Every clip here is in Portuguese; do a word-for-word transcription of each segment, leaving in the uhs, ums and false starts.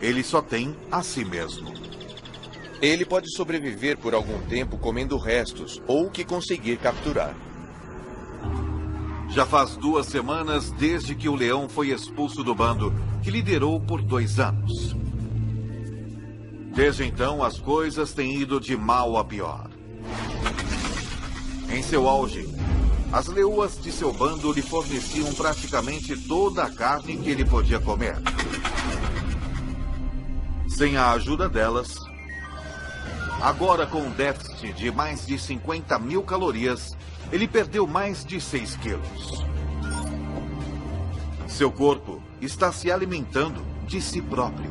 ele só tem a si mesmo. Ele pode sobreviver por algum tempo comendo restos ou o que conseguir capturar. Já faz duas semanas desde que o leão foi expulso do bando, que liderou por dois anos. Desde então, as coisas têm ido de mal a pior. Em seu auge, as leoas de seu bando lhe forneciam praticamente toda a carne que ele podia comer. Sem a ajuda delas, agora com um déficit de mais de cinquenta mil calorias, ele perdeu mais de seis quilos. Seu corpo está se alimentando de si próprio.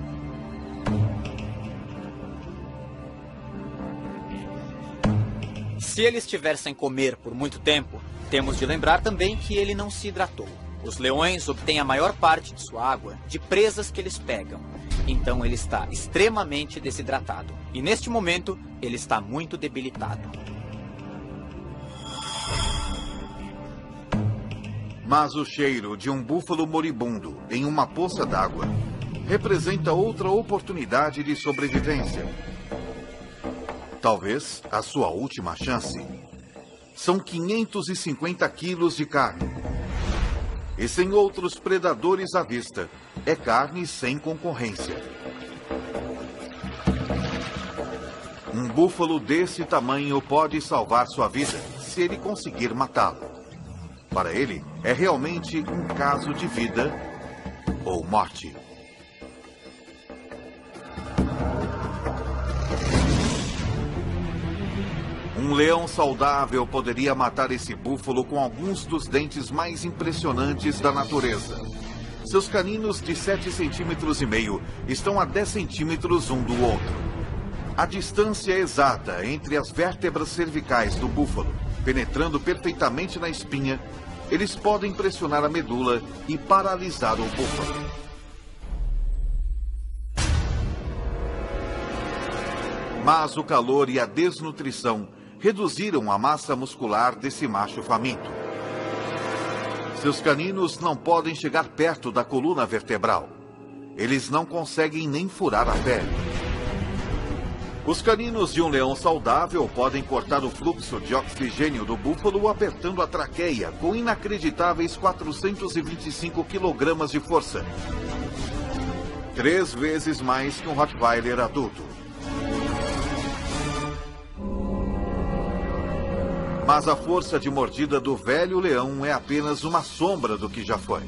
Se ele estiver sem comer por muito tempo, temos de lembrar também que ele não se hidratou. Os leões obtêm a maior parte de sua água de presas que eles pegam. Então ele está extremamente desidratado. E neste momento, ele está muito debilitado. Mas o cheiro de um búfalo moribundo em uma poça d'água representa outra oportunidade de sobrevivência. Talvez a sua última chance. São quinhentos e cinquenta quilos de carne. E sem outros predadores à vista, é carne sem concorrência. Um búfalo desse tamanho pode salvar sua vida se ele conseguir matá-lo. Para ele, é realmente um caso de vida ou morte. Um leão saudável poderia matar esse búfalo com alguns dos dentes mais impressionantes da natureza. Seus caninos de sete centímetros e meio estão a dez centímetros um do outro. A distância exata entre as vértebras cervicais do búfalo, penetrando perfeitamente na espinha, eles podem pressionar a medula e paralisar o búfalo. Mas o calor e a desnutrição reduziram a massa muscular desse macho faminto. Seus caninos não podem chegar perto da coluna vertebral. Eles não conseguem nem furar a pele. Os caninos de um leão saudável podem cortar o fluxo de oxigênio do búfalo apertando a traqueia com inacreditáveis quatrocentos e vinte e cinco quilogramas de força. Três vezes mais que um Rottweiler adulto. Mas a força de mordida do velho leão é apenas uma sombra do que já foi.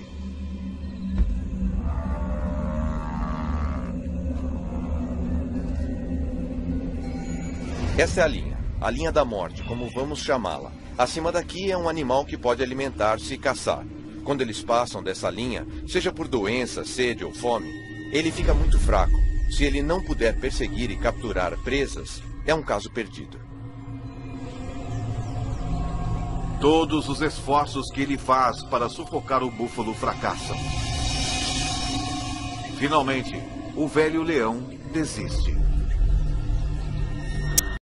Essa é a linha, a linha da morte, como vamos chamá-la. Acima daqui é um animal que pode alimentar-se e caçar. Quando eles passam dessa linha, seja por doença, sede ou fome, ele fica muito fraco. Se ele não puder perseguir e capturar presas, é um caso perdido. Todos os esforços que ele faz para sufocar o búfalo fracassam. Finalmente, o velho leão desiste.